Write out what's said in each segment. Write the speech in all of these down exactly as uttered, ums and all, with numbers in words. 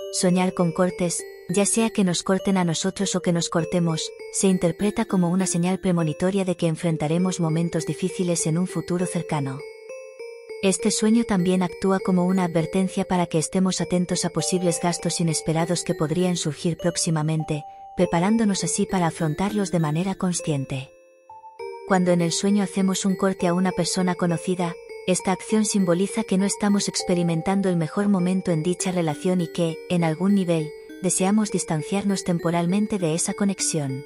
Soñar con cortes, ya sea que nos corten a nosotros o que nos cortemos, se interpreta como una señal premonitoria de que enfrentaremos momentos difíciles en un futuro cercano. Este sueño también actúa como una advertencia para que estemos atentos a posibles gastos inesperados que podrían surgir próximamente, preparándonos así para afrontarlos de manera consciente. Cuando en el sueño hacemos un corte a una persona conocida, esta acción simboliza que no estamos experimentando el mejor momento en dicha relación y que, en algún nivel, deseamos distanciarnos temporalmente de esa conexión.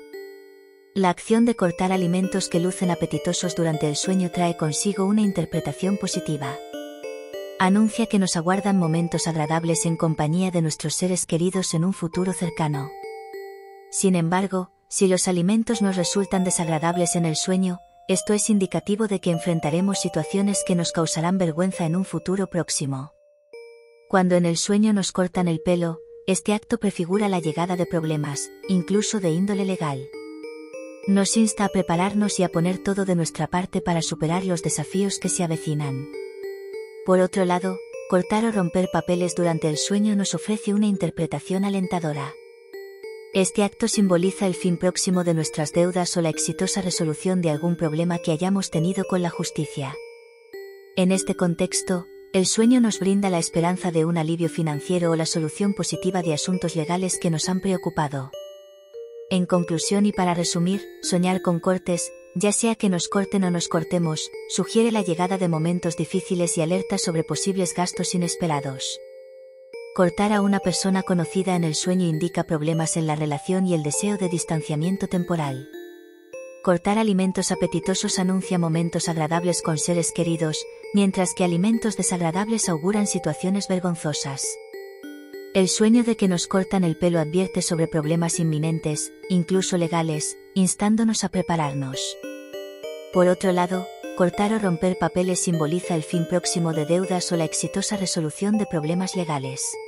La acción de cortar alimentos que lucen apetitosos durante el sueño trae consigo una interpretación positiva. Anuncia que nos aguardan momentos agradables en compañía de nuestros seres queridos en un futuro cercano. Sin embargo, si los alimentos nos resultan desagradables en el sueño, esto es indicativo de que enfrentaremos situaciones que nos causarán vergüenza en un futuro próximo. Cuando en el sueño nos cortan el pelo, este acto prefigura la llegada de problemas, incluso de índole legal. Nos insta a prepararnos y a poner todo de nuestra parte para superar los desafíos que se avecinan. Por otro lado, cortar o romper papeles durante el sueño nos ofrece una interpretación alentadora. Este acto simboliza el fin próximo de nuestras deudas o la exitosa resolución de algún problema que hayamos tenido con la justicia. En este contexto, el sueño nos brinda la esperanza de un alivio financiero o la solución positiva de asuntos legales que nos han preocupado. En conclusión y para resumir, soñar con cortes, ya sea que nos corten o nos cortemos, sugiere la llegada de momentos difíciles y alerta sobre posibles gastos inesperados. Cortar a una persona conocida en el sueño indica problemas en la relación y el deseo de distanciamiento temporal. Cortar alimentos apetitosos anuncia momentos agradables con seres queridos, mientras que alimentos desagradables auguran situaciones vergonzosas. El sueño de que nos cortan el pelo advierte sobre problemas inminentes, incluso legales, instándonos a prepararnos. Por otro lado, cortar o romper papeles simboliza el fin próximo de deudas o la exitosa resolución de problemas legales.